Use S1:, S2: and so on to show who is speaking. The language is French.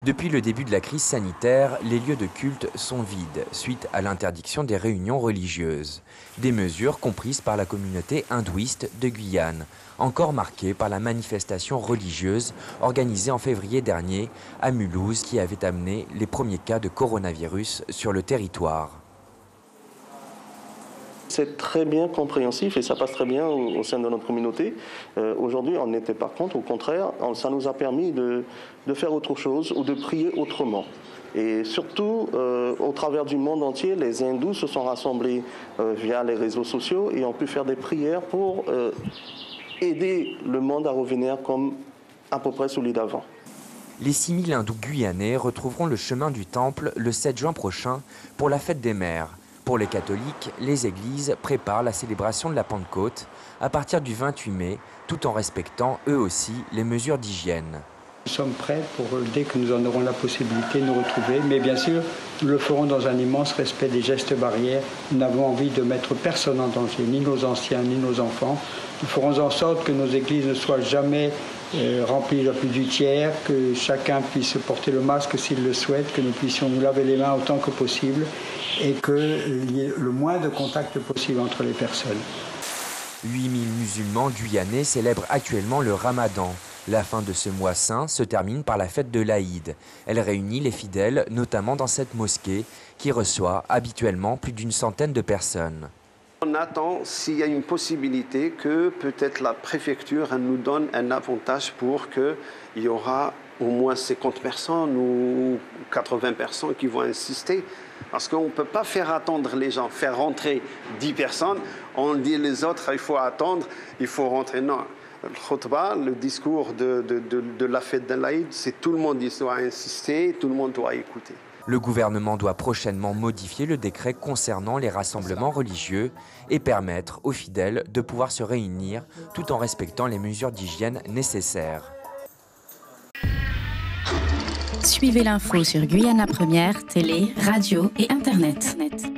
S1: Depuis le début de la crise sanitaire, les lieux de culte sont vides suite à l'interdiction des réunions religieuses. Des mesures comprises par la communauté hindouiste de Guyane, encore marquée par la manifestation religieuse organisée en février dernier à Mulhouse qui avait amené les premiers cas de coronavirus sur le territoire.
S2: C'est très bien compréhensif et ça passe très bien au sein de notre communauté. Aujourd'hui, on n'était pas contre, au contraire, ça nous a permis de faire autre chose ou de prier autrement. Et surtout, au travers du monde entier, les hindous se sont rassemblés via les réseaux sociaux et ont pu faire des prières pour aider le monde à revenir comme à peu près celui d'avant.
S1: Les 6000 hindous guyanais retrouveront le chemin du temple le 7 juin prochain pour la fête des mères. Pour les catholiques, les églises préparent la célébration de la Pentecôte à partir du 28 mai, tout en respectant eux aussi les mesures d'hygiène.
S3: Nous sommes prêts pour, dès que nous en aurons la possibilité, nous retrouver. Mais bien sûr, nous le ferons dans un immense respect des gestes barrières. Nous n'avons envie de mettre personne en danger, ni nos anciens, ni nos enfants. Nous ferons en sorte que nos églises ne soient jamais remplies à plus du tiers, que chacun puisse porter le masque s'il le souhaite, que nous puissions nous laver les mains autant que possible et qu'il y ait le moins de contact possible entre les personnes.
S1: 8000 musulmans guyanais célèbrent actuellement le Ramadan. La fin de ce mois saint se termine par la fête de l'Aïd. Elle réunit les fidèles, notamment dans cette mosquée, qui reçoit habituellement plus d'une centaine de personnes.
S4: On attend s'il y a une possibilité que peut-être la préfecture nous donne un avantage pour qu'il y aura au moins 50 personnes ou 80 personnes qui vont insister. Parce qu'on ne peut pas faire attendre les gens, faire rentrer 10 personnes, on dit les autres, il faut attendre, il faut rentrer. Non. Le khutbah, le discours de la fête de l'Aïd, c'est tout le monde qui doit insister, tout le monde doit écouter.
S1: Le gouvernement doit prochainement modifier le décret concernant les rassemblements religieux et permettre aux fidèles de pouvoir se réunir tout en respectant les mesures d'hygiène nécessaires.
S5: Suivez l'info sur Guyana Première, télé, radio et internet.